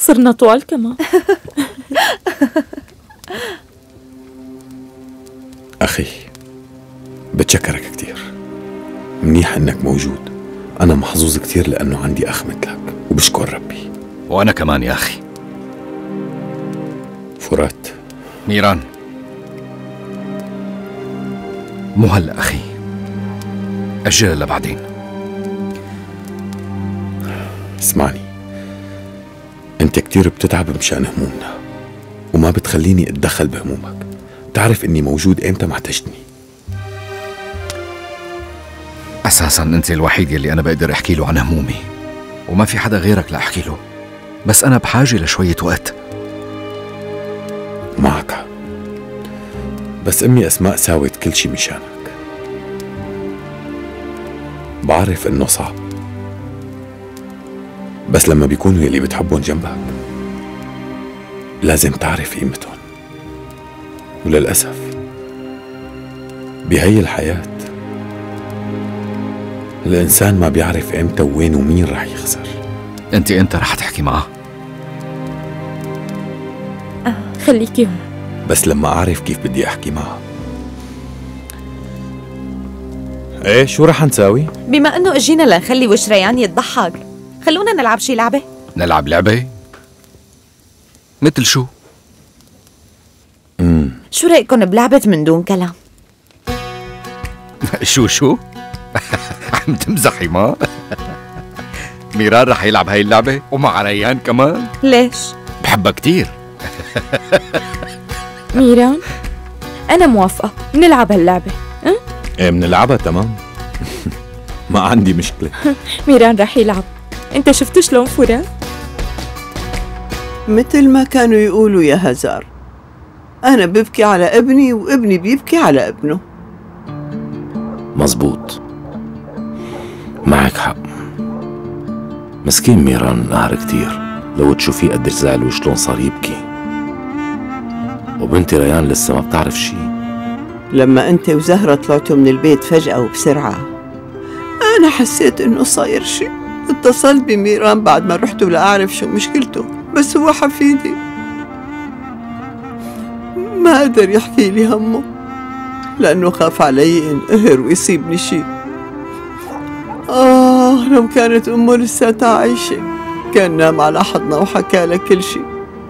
صرنا طوال كمان. أخي بتشكرك كتير، منيح إنك موجود. أنا محظوظ كتير لأنه عندي أخ مثلك، وبشكر ربي. وأنا كمان يا أخي. فرات. ميران، مو هلأ أخي، أجلها لبعدين. اسمعني، أنت كتير بتتعب مشان همومنا وما بتخليني أتدخل بهمومك. تعرف إني موجود إمتى ما احتجتني. أساساً أنت الوحيد يلي أنا بقدر أحكي له عن همومي، وما في حدا غيرك لأحكي له، بس أنا بحاجة لشوية وقت. معك حق، بس أمي أسماء ساوت كل شي مشانك. بعرف إنه صعب، بس لما بيكونوا يلي بتحبهم جنبك لازم تعرف قيمتهم. وللأسف بهي الحياة الإنسان ما بيعرف إمتى وين ومين رح يخسر. أنت رح تحكي معه؟ خليكي هون. بس لما أعرف كيف بدي أحكي معها. إيه شو رح نساوي؟ بما إنه إجينا لنخلي وش ريان يتضحك، خلونا نلعب شي لعبة. نلعب لعبة؟ مثل شو؟ شو رأيكم بلعبة من دون كلام؟ شو؟ عم تمزحي ما؟ ميران رح يلعب هاي اللعبة ومع ريان كمان؟ ليش؟ بحبها كتير. ميران أنا موافقة نلعب هاللعبة. إيه منلعبها تمام. ما عندي مشكلة. ميران رح يلعب. أنت شفت شلون فرات؟ مثل ما كانوا يقولوا يا هزار، أنا ببكي على ابني وابني بيبكي على ابنه. مزبوط، معك حق. مسكين ميران نهار كتير، لو تشوفيه قديش زعل وشلون صار يبكي. وبنتي ريان لسه ما بتعرف شي. لما أنت وزهرة طلعتوا من البيت فجأة وبسرعة، أنا حسيت إنه صاير شي. اتصلت بميران بعد ما رحتوا لأعرف شو مشكلته، بس هو حفيدي ما قدر يحكي لي همه لأنه خاف علي انقهر ويصيبني شي. لو كانت أمه لساتها عايشة كان نام على حضنها وحكى لها كل شي.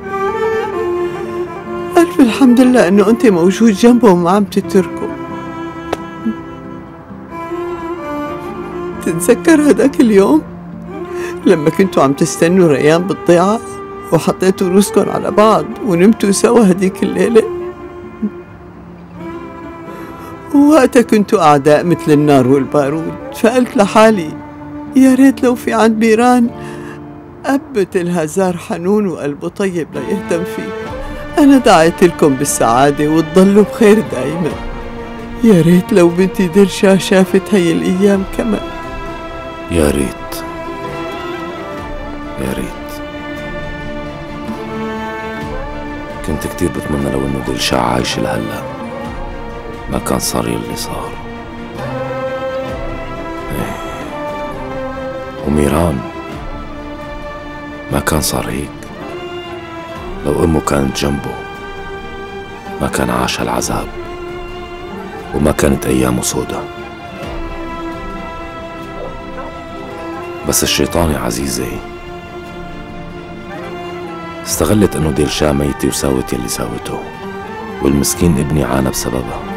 ألف الحمد لله إنه أنت موجود جنبه وما عم تتركه. تتذكر هداك اليوم لما كنتوا عم تستنوا ريان بالضيعة وحطيتوا روسكن على بعض ونمتوا سوا هديك الليلة؟ ووقتها كنتوا أعداء مثل النار والبارود، فقلت لحالي يا ريت لو في عند ميران أب مثل هزار حنون وقلبه طيب ليهتم فيه. أنا دعيت لكم بالسعادة وتضلوا بخير دايما. يا ريت لو بنتي درشا شافت هي الأيام كمان. يا ريت يا ريت. كنت كتير بتمنى لو انه دلشا عايشة لهلا ما كان صار يلي صار. وميران ما كان صار هيك. لو امه كانت جنبه ما كان عاش هالعذاب وما كانت ايامه سودا. بس الشيطان يا عزيزي استغلت انه ديلشا ميتة وساوت يلي ساوته، والمسكين ابني عانى بسببها.